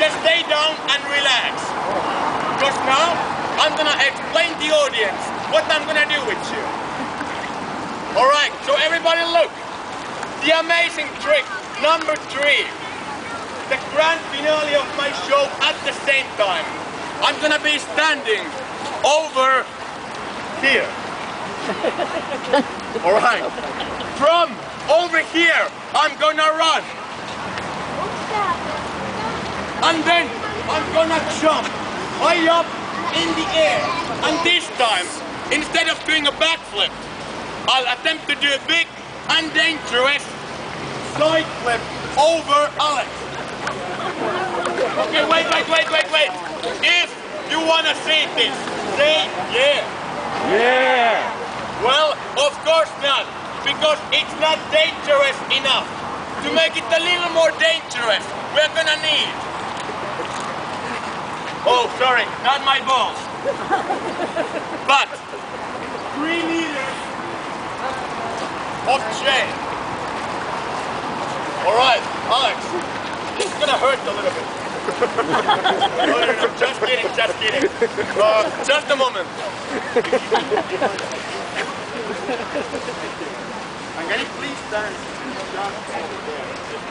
just stay down and relax. Because now I'm gonna explain the audience what I'm gonna do with you. Alright, so everybody look. The amazing trick number 3. The grand finale of my show at the same time. I'm gonna be standing over here. Alright. From over here, I'm gonna run. And then I'm gonna jump high up in the air. And this time, instead of doing a backflip, I'll attempt to do a big and dangerous side flip over Alex. Okay, wait. If you wanna see this, say yeah. Yeah! Well, of course not, because it's not dangerous enough. To make it a little more dangerous, we're gonna need... Oh, sorry, not my balls. But 3 meters of chain. Alright, Alex, it's gonna hurt a little bit. No, just kidding. Just a moment. And can you please stand just over there?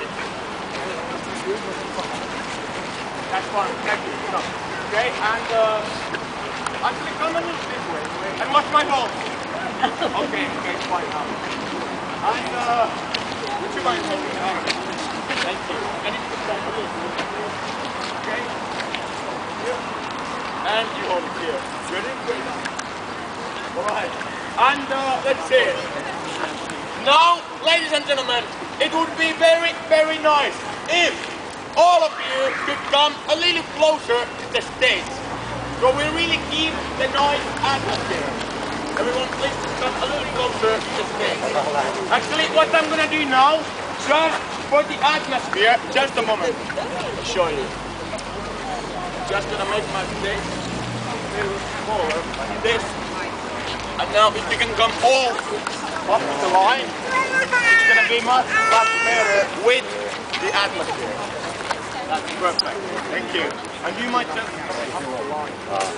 That's fine, thank you. No. Okay, and actually come a little this way. And watch my balls. Okay, fine now. And would you mind holding it out? Thank you. And you put that a little bit. Okay? Here. And you hold it here. Ready? Great. Alright. And let's see. Now, ladies and gentlemen, it would be very, very nice if all of you could come a little closer to the stage. So we really keep the nice atmosphere. Everyone please come a little closer to the stage. Actually, what I'm gonna do now, just for the atmosphere, just a moment. I'll show you. Just gonna make my stage a little smaller like this. And now if you can come all up the line, it's gonna be much better with the atmosphere. That's perfect. Thank you. And you might just up the line.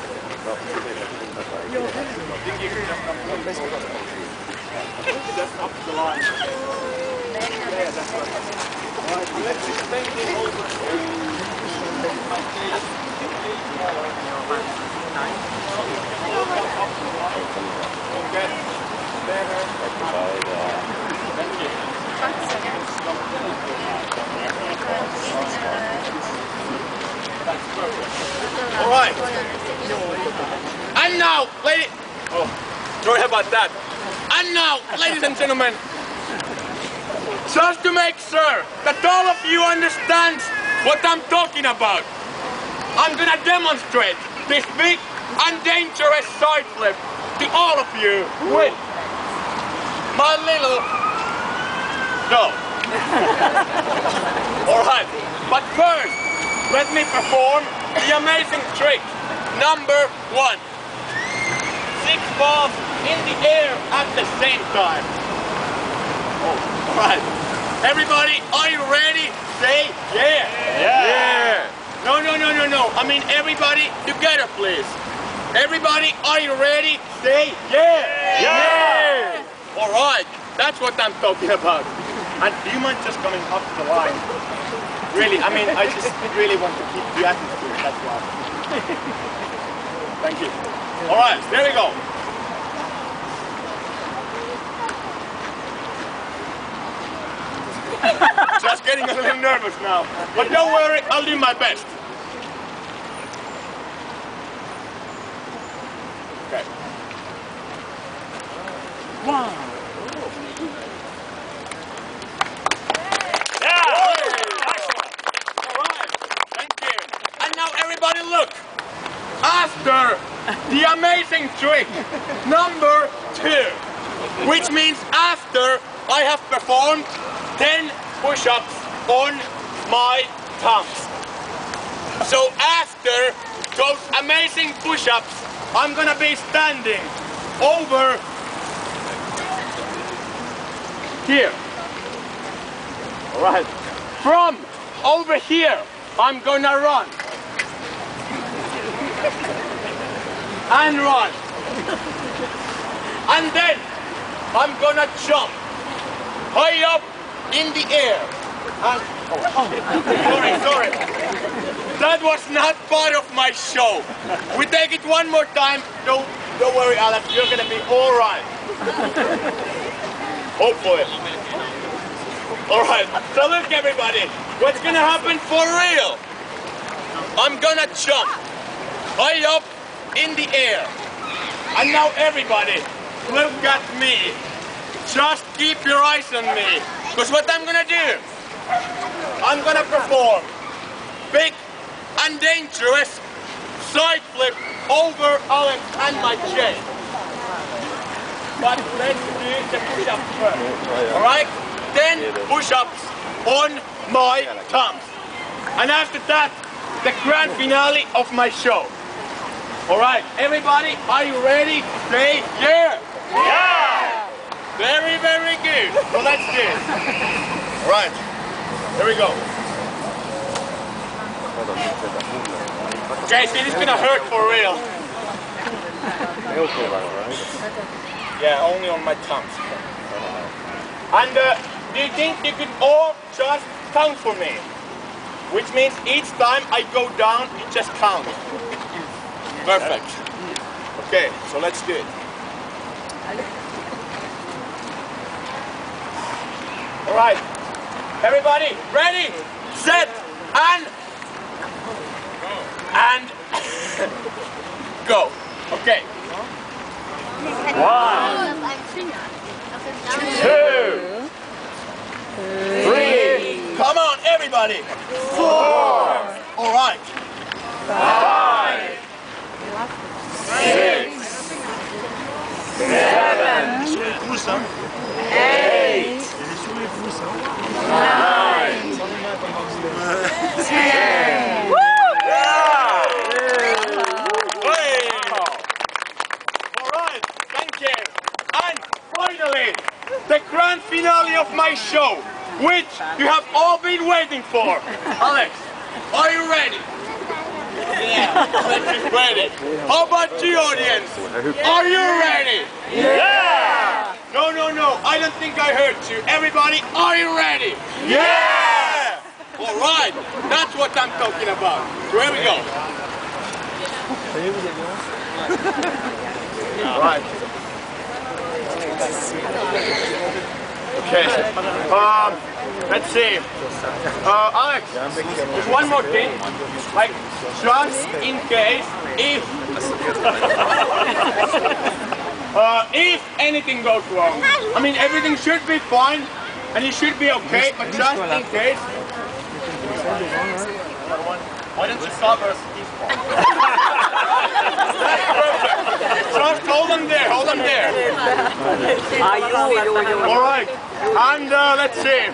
Just up the line. Yeah, that's right. Alright, let's extend it over. Okay. Better. Thank you. That's perfect. Alright. And now, ladies... Oh, sorry about that. And now, ladies and gentlemen, just to make sure that all of you understand what I'm talking about, I'm gonna demonstrate this big and dangerous side flip to all of you with my little... No. Alright, but first, let me perform the amazing trick number 1. 6 balls in the air at the same time. Oh, alright. Everybody, are you ready? Say yeah. Yeah. No. I mean everybody together, please. Everybody, are you ready? Say yeah. Yeah. Alright, that's what I'm talking about. And do you mind just coming up the line? Really, I mean, I just really want to keep the atmosphere, that's why. Thank you. Alright, there we go. Just getting a little nervous now. But don't worry, I'll do my best. Okay. 1. Everybody look! After the amazing trick number 2, which means after I have performed 10 push-ups on my thumbs. So after those amazing push-ups, I'm gonna be standing over here. Alright. From over here, I'm gonna run. And run. And then I'm gonna jump high up in the air. And, sorry. That was not part of my show. We take it one more time. Don't worry, Alex. You're gonna be all right. Hopefully. All right. So look, everybody. What's gonna happen for real? I'm gonna jump high up in the air. And now everybody, look at me. Just keep your eyes on me. Because what I'm gonna do, I'm gonna perform big and dangerous side flip over Alex and my chain. But let's do the push-ups first. Alright? 10 push-ups on my thumbs. And after that, the grand finale of my show. Alright, everybody, are you ready? Say yeah! Yeah! Very, very good. Well, let's do it. Alright, here we go. Okay, see, this is gonna hurt for real. Yeah, only on my thumbs. And do you think you could all just count for me? Which means each time I go down, you just count. Perfect. Okay, so let's do it. All right, everybody, ready, set, and go. Okay. 1, 2, 3. Come on, everybody. 4. All right. 5. 6, 7, 8, 9, 10. Woo! Yeah! Alright, thank you. And finally, the grand finale of my show, which you have all been waiting for. Alex, are you ready? Yeah, Alex is ready. How about you, audience? Are you ready? Yeah! No, I don't think I heard you. Everybody, are you ready? Yeah! Alright, that's what I'm talking about. So here we go. Alright. Okay. Let's see. Alex, there's one more thing. Like, just in case, if anything goes wrong. I mean, everything should be fine, and you should be okay, but just in case. Why don't you cover this one? Just hold them there, Alright, and let's see.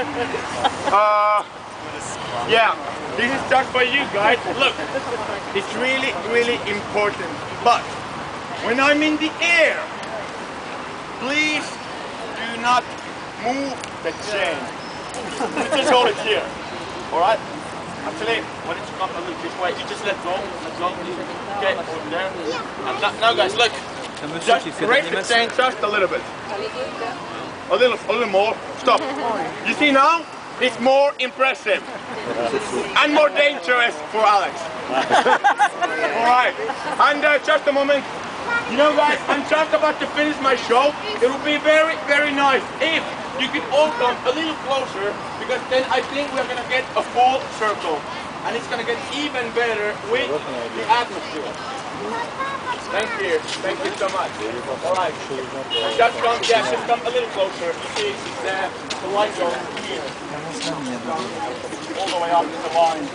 Yeah, this is just for you guys. Look, it's really, really important. But when I'm in the air, please do not move the chain. Just hold it here. Alright? Actually, why don't you come a little this way? You just let go. Okay, over there. And now guys, look. Just raise the chain just a little bit. A little more. Stop. You see now? It's more impressive. And more dangerous for Alex. Alright. And just a moment. You know guys, I'm just about to finish my show. It would be very, very nice if you could all come a little closer, because then I think we're going to get a full circle. And it's going to get even better with the atmosphere. Thank you so much. Alright, just come a little closer. You see, the light goes here. All the way up to the line.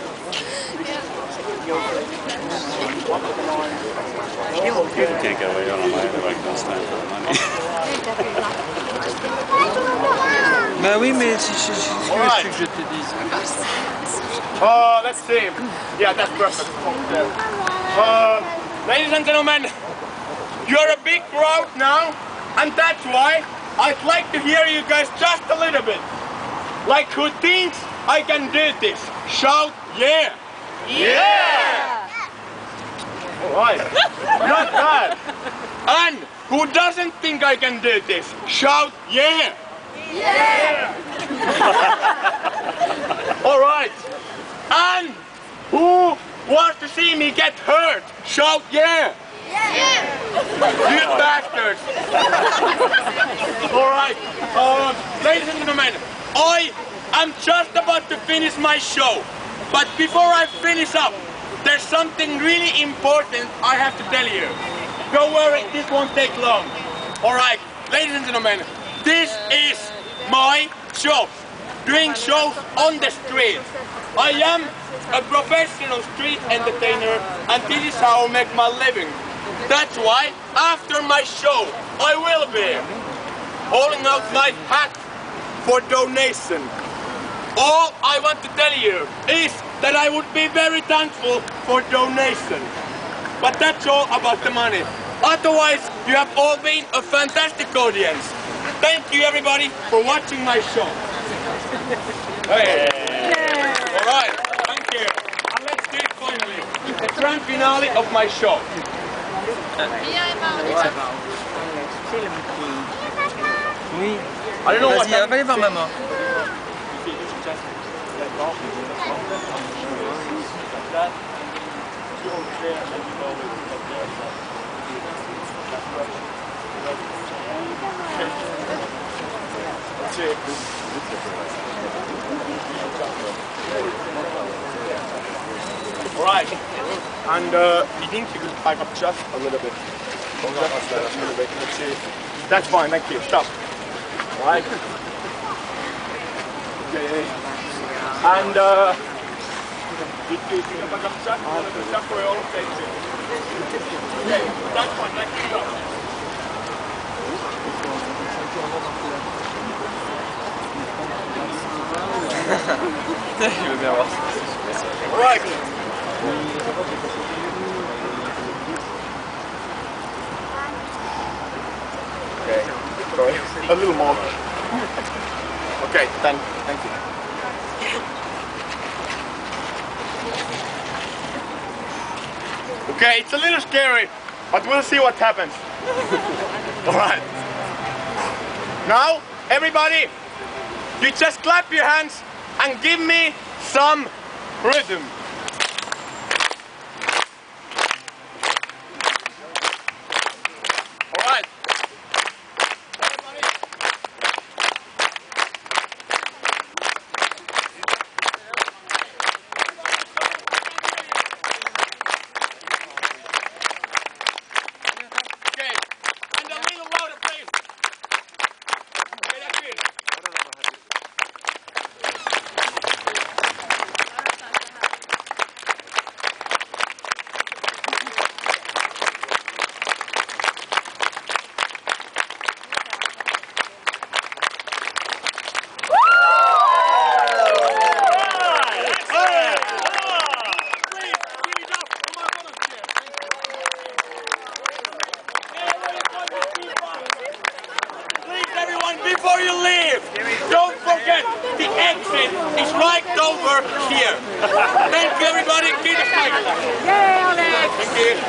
You can't get away on a line like this time for the money. Bah oui, mais si je te dis. Let's see. Yeah, that's perfect. Ladies and gentlemen, you're a big crowd now, and that's why I'd like to hear you guys just a little bit. Like, who thinks I can do this? Shout yeah! Yeah! Alright, not bad. And who doesn't think I can do this? Shout yeah! Yeah! Alright, and who wants to see me get hurt? Shout yeah! You bastards! Alright, ladies and gentlemen, I am just about to finish my show. But before I finish up, there's something really important I have to tell you. Don't worry, this won't take long. Alright, ladies and gentlemen, this is my job. Doing shows on the street. I am a professional street entertainer and this is how I make my living. That's why, after my show, I will be holding out my hat for donation. All I want to tell you is that I would be very thankful for donation. But that's all about the money. Otherwise, you have all been a fantastic audience. Thank you everybody for watching my show. Hey. Alright, thank you. And let's do it finally. The grand finale of my show. Oui. I don't know what Vas-y, va aller voir maman. Alright, and you think you could back up just a little bit. Just a little bit. Let's see. That's fine, thank you. Stop. Alright. Okay. And you can back up just a little bit, just for all of safety. Okay, that's fine, thank you. Stop. Je veux bien voir ça. Alright. Okay, sorry, a little more. Okay, thank you. Okay, it's a little scary, but we'll see what happens. Alright. Now, everybody, you just clap your hands and give me some rhythm. Alright. Okay, and a little louder, please. Okay, that's good. Before you leave, don't forget the exit is right over here. Thank you everybody. Kiitos kaikille. Thank you.